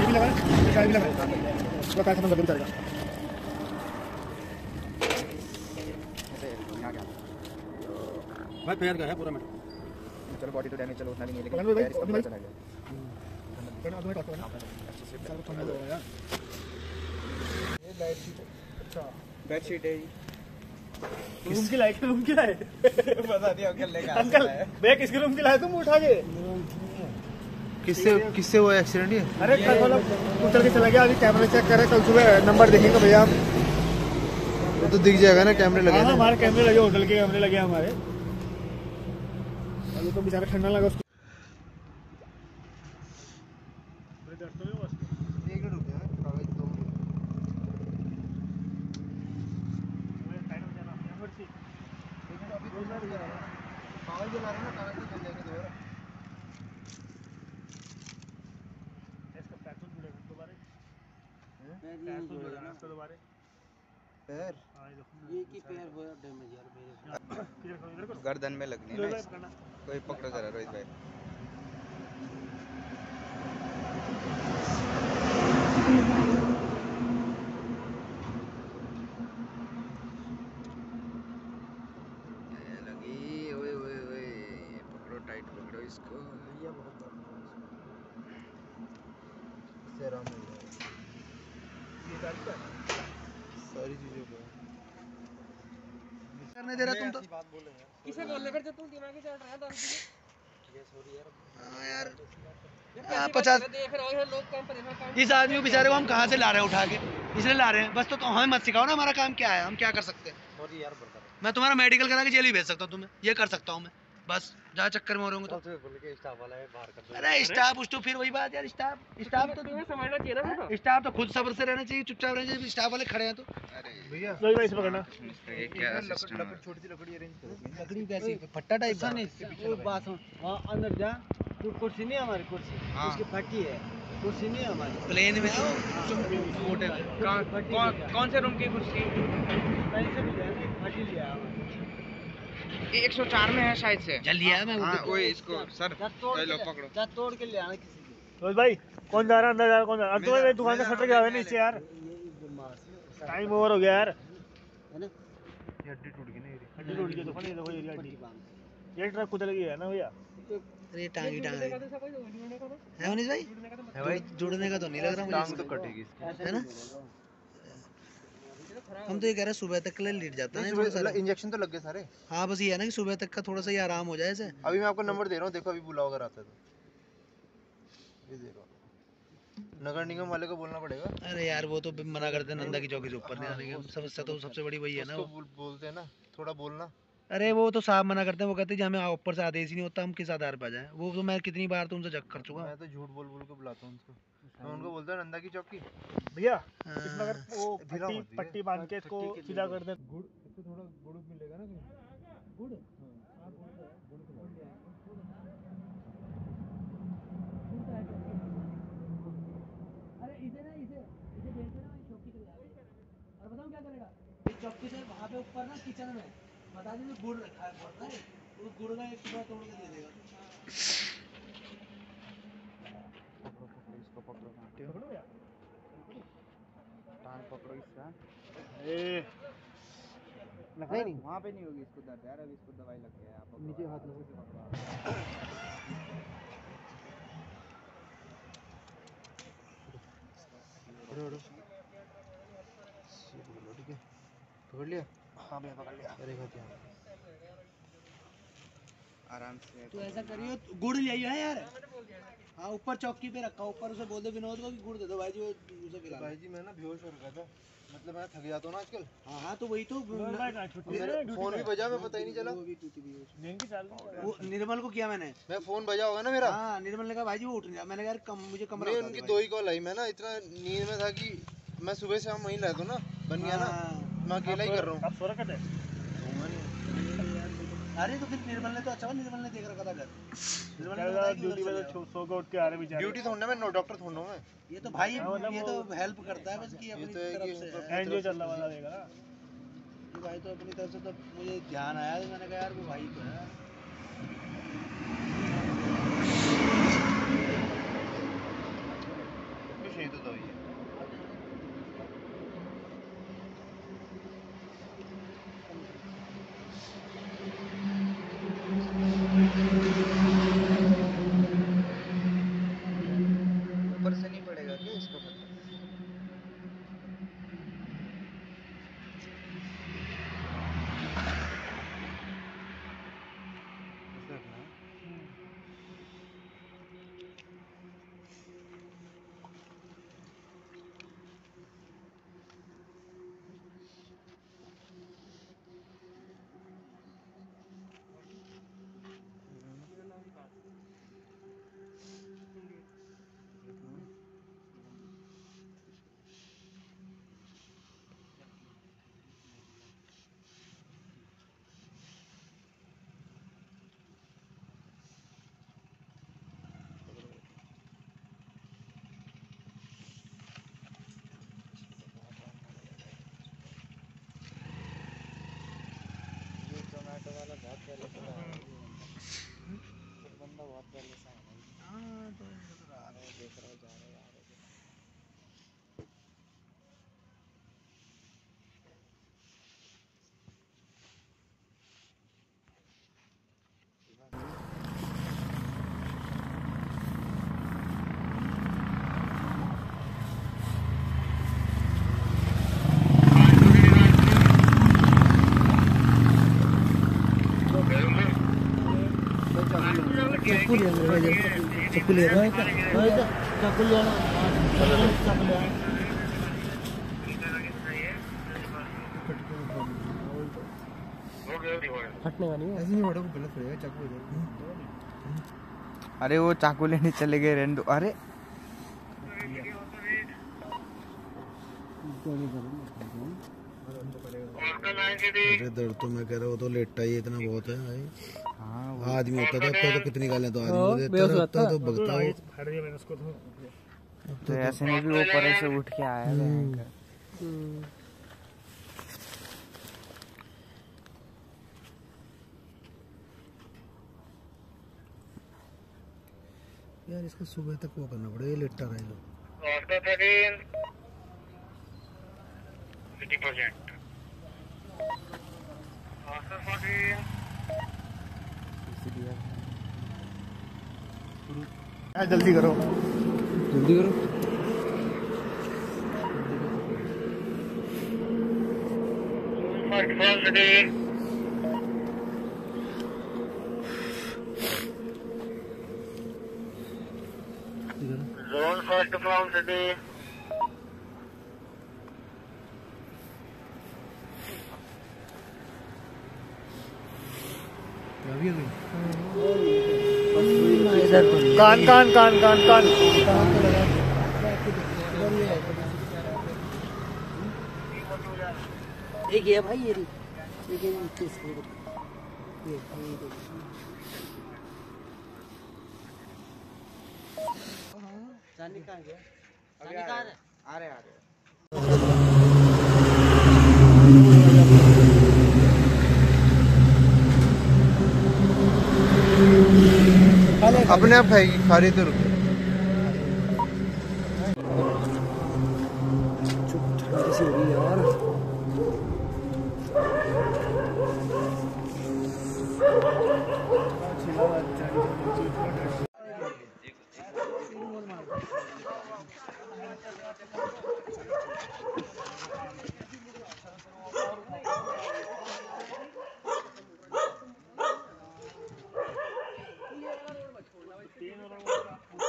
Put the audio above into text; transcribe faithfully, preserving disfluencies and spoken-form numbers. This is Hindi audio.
भी लगा चाय भी लगा उसका काय खत्म कर दे बेचारे का। भाई पैर का है पूरा में। चलो बॉडी तो डैमेज चलो उतना भी नहीं, लेकिन भाई भाई पैर इसका अभी पूरा भाई चला गया। करना तुम्हें काटो ना सारा ठंडा हो गया ये लाइट शीट। अच्छा बेड शीट है रूम की लाइट रूम की लाइट बता दिया अंकल लेकर अंकल भैया किसके रूम की लाइट तुम उठा के किससे किससे हुआ एक्सीडेंट ये? अरे कल वाला उतर के चला गया। अभी कैमरे चेक करे कल सुबह नंबर देखेंगे भैया आप। वो तो दिख जाएगा ना कैमरे लगे। हाँ हमारे कैमरे लगे होटल के कैमरे लगे हमारे। अभी तो बेचारा ठंडा लगा उसको। गर्दन में लगनी है ना। कोई पकड़ो जरा रोहित भाई। लगी ओए ओए ओए पकड़ो टाइट पकड़ो इसको। सारी चीजों को करने दे रहा तुम तो। किसे बोलने फिर तू दिमागी चल रहा है दारू पी ये सॉरी यार। हां यार पचास देख रहे हो लोग काम परेशान काम। इस आदमी को बेचारे को हम कहाँ से ला रहे हैं उठा के, इसलिए ला रहे हैं बस। तो, तो हमें मत सिखाओ ना हमारा काम क्या है, हम क्या कर सकते हैं। सॉरी यार ब्रदर। मैं तुम्हारा मेडिकल करा के जेल ही भेज सकता हूँ तुम्हें, ये कर सकता हूँ मैं बस। जहाँ चक्कर में हो रहे होंगे तो बोल के स्टाफ वाला है बाहर कर दो। अरे स्टाफ उस तो फिर वही बात यार। स्टाफ स्टाफ तो तुम्हें समझना चाहिए ना। स्टाफ तो खुद सब्र से रहना चाहिए, चुपचाप रहना चाहिए। स्टाफ वाले खड़े हैं तो अरे भैया रोहित भाई से पकड़ना। ये क्या सिस्टम है? छोटी सी लकड़ी अरेंज करो। लकड़ी कैसी फट्टा टाइप का नहीं वो बात सुन वहाँ अंदर जा। तू कुर्सी नहीं है हमारी कुर्सी हाँ। उसकी फटी है। कुर्सी नहीं है हमारी प्लेन में आओ मोटे में। कौन कौन से रूम की कुर्सी कहीं से भी लिया नहीं फटी लिया है हमारी। एक सौ चार में है शायद से। जल लिया है मैं हाँ वही इसको सर तोड़ लो के पकड़ो। जा तोड़ के ले आना किसी की। रोहित भाई कौन जा रहा है अंदर जा रहा है कौन जा रहा है? अब तो मेरी दुकान का शटर गिरा हुआ है नीचे यार। टाइम ओवर हो गया यार। है ना ये हड्डी टूट गई ना। हड्डी टूट गई। देखो नहीं देखो ये हड्डी ये ट्रक कुचल गई है ना भैया। अरे टांगी टांग है मनीष भाई। है भाई जुड़ने का तो नहीं लग रहा टांग मुझे तो कटेगी इसकी। है ना। हम तो ये कह रहे हैं सुबह तक के लिए लेट जाता है थोड़ा सा। इंजेक्शन तो लग गए सारे। हाँ बस ये है ना कि सुबह तक का थोड़ा सा ये आराम हो जाए ऐसे। अभी मैं आपको नंबर दे रहा हूँ, देखो अभी बुलाओ अगर आता है तो। ये देखो नगर निगम वाले को बोलना पड़ेगा। अरे यार वो तो मना करते हैं नंदा की चौकी से ऊपर नहीं आने की। समस्या तो सबसे बड़ी वही है ना। उसको बोल, बोलते हैं ना थोड़ा बोलना। अरे वो तो साहब मना करते हैं। वो कहते हैं कि हमें ऊपर से आदेश ही नहीं होता, हम किस आधार पर जाएं। वो तो मैं कितनी बार तो उनसे जग कर चुका हूँ। मैं तो झूठ बोल बोल के बुलाता हूँ उनको। मैं उनको बोलता हूँ नंदा की चौकी। भैया इसमें अगर वो ढीला पट्टी मत दिए। पट्टी बांध के इसको सीधा कर दे। गुड़ इससे थोड़ा गुड़ मिलेगा ना कहीं। गुड़ अरे इसे ना इसे इसे भेज देना मैं चौकी पे जाके और बताऊं क्या करेगा। इस चौकी से वहाँ पे ऊपर ना किचन में बता दीजिए गुड़ रखा है बहुत ना वो गुड़ का एक टुकड़ा तोड़ के दे देगा। पकड़ो पकड़ो इसको पकड़ो पकड़ो भैया टांग पकड़ो इसका। ए नहीं नहीं वहाँ पे नहीं होगी इसको दर्द यार। अभी इसको दवाई लग गया है। आप नीचे हाथ लो। ठीक है पकड़ लिया। हाँ भैया पकड़ लिया। अरे क्या आराम से। तो ऐसा करियो गुड़ ले आइयो है यार। हाँ ऊपर चौकी पे रखा ऊपर उसे बोल दो विनोद को कि गुड़ दे दो भाई जी। वो उसे खिला भाई जी मैं ना बेहोश हो रखा था, मतलब मैं थक जाता हूँ ना आजकल। हाँ हाँ तो वही तो मेरा फोन भी बजा मैं पता ही नहीं चला। वो निर्मल को किया मैंने। मैं फोन बजा होगा ना मेरा। हाँ निर्मल ने कहा भाई जी वो उठ नहीं रहा। मैंने कहा यार कम मुझे कमरा मैं उनकी दो ही कॉल आई। मैं ना इतना नींद में था कि मैं सुबह शाम वहीं रहता हूँ ना। बन गया ना मैं अकेला ही कर रहा हूँ। आप सो रखा थे? अरे तो फिर निर्मल ने तो अच्छा निर्मल ने देख रखा था घर। निर्मल ने क्या ड्यूटी पे तो सो के उठ के आ रहे बेचारे। ड्यूटी थोड़ा मैं नो डॉक्टर थोड़ा मैं। ये तो भाई ये तो हेल्प करता है बस कि अपनी तरफ से एनजीओ चल रहा वाला देगा ना। ये भाई तो अपनी तरफ से तो मुझे ध्यान आया तो मैंने कहा यार वो भाई तो है। शेर ऊपर से नहीं पड़ेगा क्या इसका पता? ये जोमेटो वाला बहुत पहले से आ रहा है, एक बंदा बहुत पहले से आ रहा है। हाँ तो आ रहा है, देख रहा है, जा रहा है, आ रहा है। चप्पू ले चप्पू ले रहा है चप्पू ले चप्पू ले हटने का नहीं ऐसे नहीं हटो को गलत पड़ेगा चाकू इधर। अरे वो चाकू लेने चले गए रेंडो। अरे अरे दर्द तो मैं कह रहा हूँ तो लेटा ही इतना बहुत है भाई। हाँ वो आदमी होता था अब तो कितनी गालें तो आदमी देता रहता तो भगता हो। फाड़ दिया मैंने उसको तो। तो ऐसे में भी ऊपर से उठ के आया भयंकर। यार इसको सुबह तक वो करना पड़ेगा, ये लेटा रहे लोग। जल्दी करो जल्दी करो। Zone first from city. कान कान कान कान कान एक ये भाई ये एक ये ये जाने कहाँ गया? जाने कहाँ है? आ रहे आ रहे अपने आप खाएगी, खा रही तो रुक। कैसी हो रही है यार? तीन